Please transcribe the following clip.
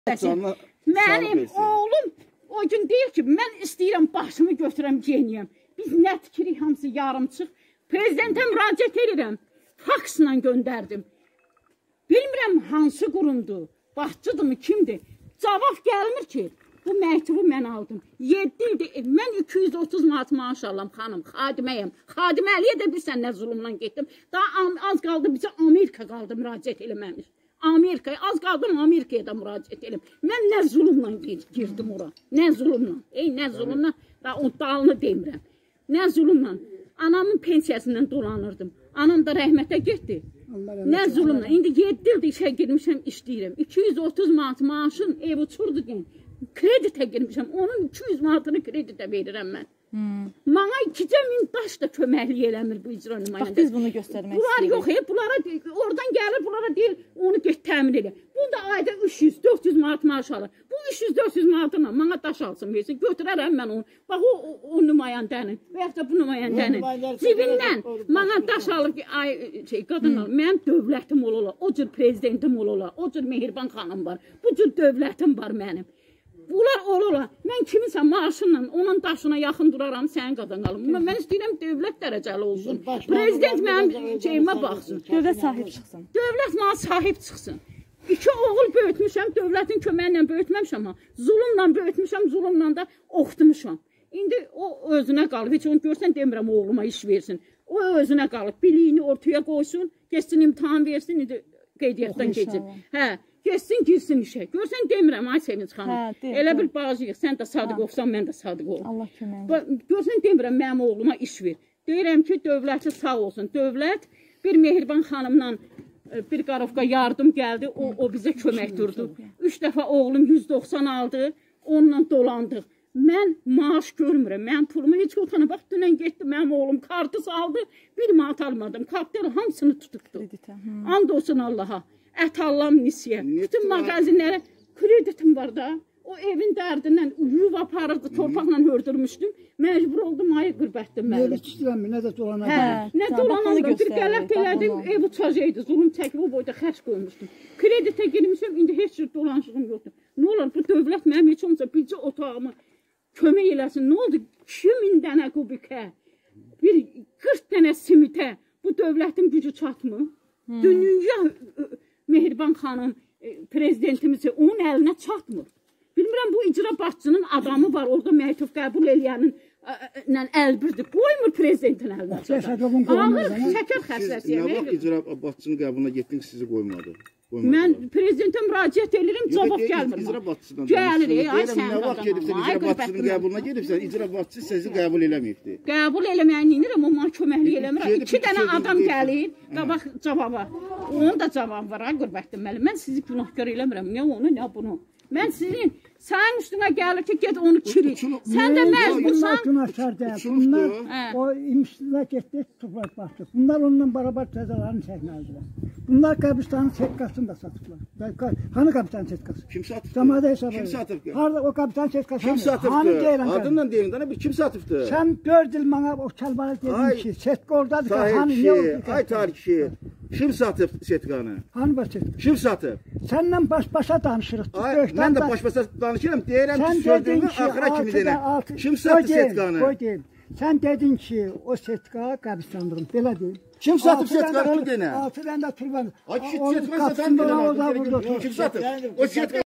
Mənim oğlum o gün deyir ki, mən istəyirəm başımı götürəm geniyəm. Biz nə tikirik, hamısı yarımçıq. Prezidentə müraciət edirəm, faksla göndərdim. Bilmirəm hansı qurumdur, başçıdırmı, kimdir? Cavab gəlmir ki, bu məktubu mən aldım. 7 ildir, mən 230 manat maaş alam xanım, xadiməyəm. Xadiməliyə də bilsən nə zulümlə getdim. Daha az qaldı, bizə Amerika qaldı müraciət eləməmiş. Amerikaya, az qaldım Amerikaya da müraciət edim. Mən nə zulümlə girdim ora, nə zulümlə, nə zulümlə, daha o dalını demirəm. Nə zulümlə, anamın pensiyasından dolanırdım. Anam da rəhmətə getdi. Nə zulümlə, indi 7 ildir işə girmişəm, işləyirəm. 230 manat maaşın ev uçurdu gen. Kreditə girmişəm, onun 200 manatını kreditə verirəm mən. Bana 2.000 daş da köməklik eləmir bu icra nümayəndəsi. Bax, biz bunu göstərmək istəyirik. Bunlar yox, bunlara oradan gəlir, bunlara deyil, onu get təmin edir. Bunda ayda 300-400 manat maaş alır. Bu 300-400 manatına bana daş alsın, versin, götürərəm mən onu. Bax, o nümayəndənin, və yaxud da bu nümayəndənin cibindən bana daş alır ki, qadınlar, mənim dövlətim ola, o cür prezidentim ola, o cür Mehriban xanım var, bu cür dövlətim var mənim. Bunlar olur. Mən kiminsə maaşınla onun daşına yaxın duraram, sənin qadınalım. Mən istəyirəm dövlət dərəcəli olsun. Prezident mənim şeyimə baxsın. Dövlət sahib çıxsın. Dövlət mənə sahib çıxsın. 2 oğul böyütmüşəm, dövlətin köməklə böyütməmişəm. Zulümlə böyütmüşəm, zulümlə də oxutmuşam. İndi o özünə qalıb. Heç onu görsən demirəm oğluma iş versin. O özünə qalıb. Biliyini ortaya qoysun, geçsin imtahan versin, indi qeydiyyatdan keçin. Hə. Geçsin, girsin işə. Görsən demirəm, ay Sevinç xanım. Elə bir bağcıyıq, sən də sadıq olsan, mən də sadıq olum. Allah kömək. Görsən demirəm, mənim oğluma iş ver. Deyirəm ki, dövləti sağ olsun. Dövlət bir Mehriban xanımla bir qarovka yardım gəldi, o bizə kömək durdu. 3 dəfə oğlum 190 aldı, onunla dolandıq. Mən maaş görmürəm, mənim pulumu heç otana bax, dünən getdi, mənim oğlum kartı saldı, 1 manat almadım. Kartları hamısını tutubdu. And olsun Allaha. Ət allam nisiyə. Bütün mağazinlərə kreditim var da. O evin dərdindən yuv aparırdı, torpaqla hördürmüşdüm. Məcbur oldum, ayı qürbətdim mənim. Nə istəyirəm, nə də dolanam. Nə dolanam, bir qələt elədim, ev uçacaqdı, zulüm çəkib, o boyda xərc qoymuşdum. Kreditə girmişəm, indi heç cür dolanışığım yoxdur. Nə olur, bu dövlət mənim heç olmasa bircə otağımı kömək eləsin. Nə oldu? 2000 dənə kubikə, bir 40 dənə simitə bu dövlətin gücü çatmır. Dünya Mehriban xanım, prezidentimiz onun əlinə çatmır. Bilmirəm, bu icra başçının adamı var, orada məktub qəbul eləyənin əlbirdir. Qoymur prezidentin əlinə çatır. Ağır şəkər xəstəsi. Nə vaxt icra başçının qəbuluna getdiniz, sizi qoymadı? Mən prezidentə müraciət edirəm, cavab gəlmir. İcra başçısından gəlir, ay sən nə vaxt gedibsən, icra başçının qəbuluna gedibsən, icra başçısı sizi qəbul eləməyibdir. Qəbul eləməyən inirəm, o mənə köməklik eləmirəm. 2 dənə adam gəlir, qabaq cavaba. Onun da cavabı var, ay qürbətdim mənim. Mən sizi günahkar eləmirəm, nə onu, nə bunu. Mən sizin, sənin üstünə gəlir ki, get onu kirit. Sən də məcbursan. Günahkar deyil. Bunlar o imişlər getdi, tutulaq baxdı. Bunlar onunla beraber cəzalarını çəkməlidirlər. Bunlar qəbristanın setkasını da satıblar. Hanı qəbristanın setkası? Kim satıbdı? Cəmadə hesabı. Kim satıbdı? Harada o qəbristanın setkası? Kim satıbdı? Adından deyin, dana bir kim satıbdı? Sən 4 il bana o kəlbara dedin ki, setka oradadır ki, hanı ne oldu? Ay tarih kişi, kim satıb setkanı? Hanı var setka? Kim satıb? Səndən baş-başa danışırıq. Mən də baş-başa danışıram, deyirəm ki, sözlüyümü axıra kimi denəm. Kim satıb setkanı? Sən dedin ki, o setka qəbristandırım, belə deyil. Kim satıb setkanı onu denə? 6 dənə turban. Ay kişi setkanı satan denəm. Kim satıb? O setka